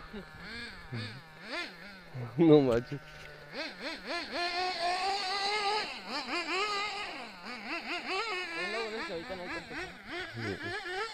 No manches. Luego de eso, ahorita no hay competencia.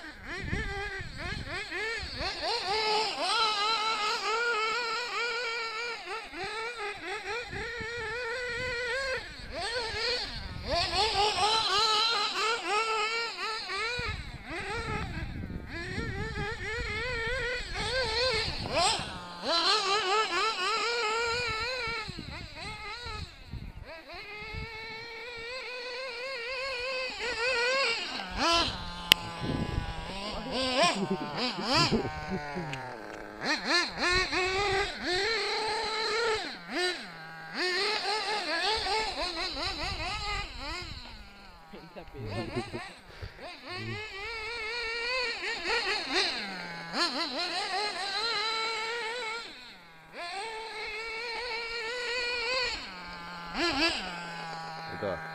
Ahorita va.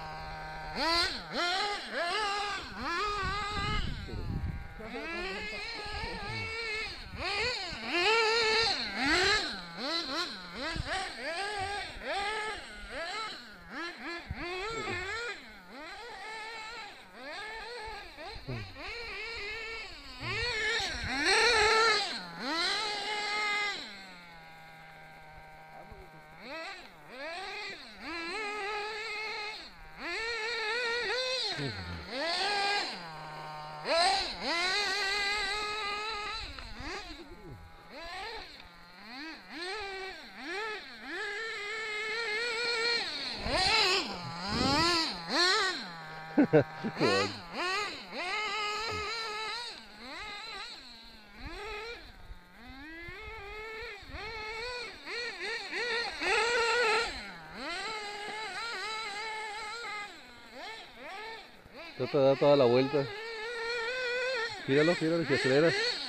Trata de dar toda la vuelta. Gíralo, gíralo y se acelera.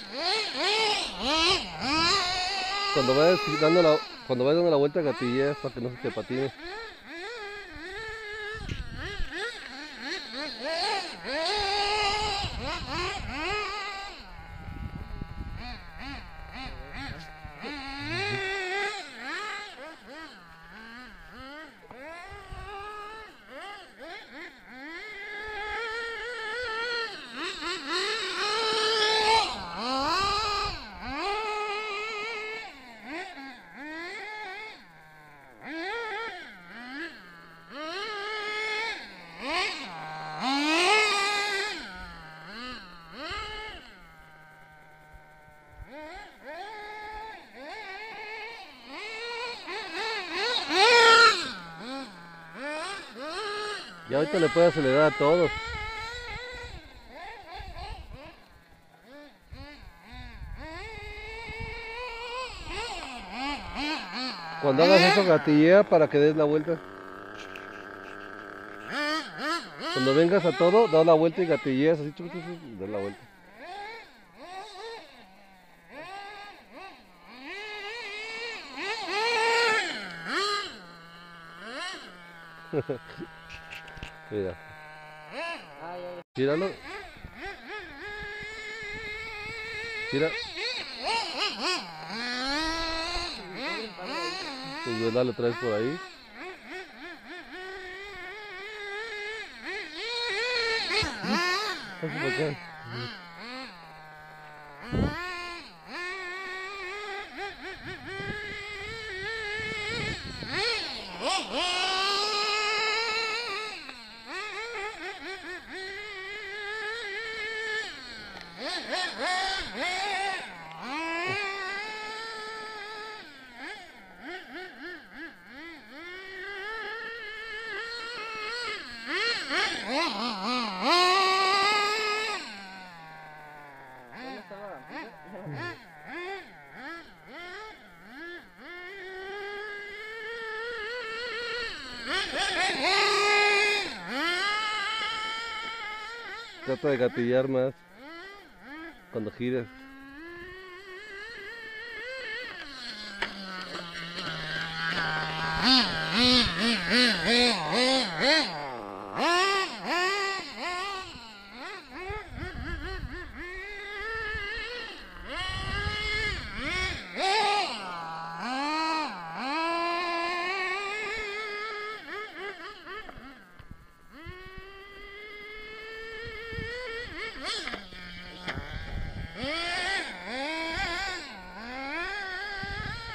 Cuando vayas dando la vuelta, gatilleas para que no se te patine. Ya ahorita le puede acelerar a todos. Cuando hagas eso, gatillea para que des la vuelta. Cuando vengas a todo, das la vuelta y gatilleas así, y das la vuelta. Mira. Gíralo. Gira. Pues dale otra vez por ahí. Pasa por acá. Trata de gatillar más cuando gires.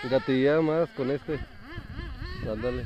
Gatilla más con este. Ándale.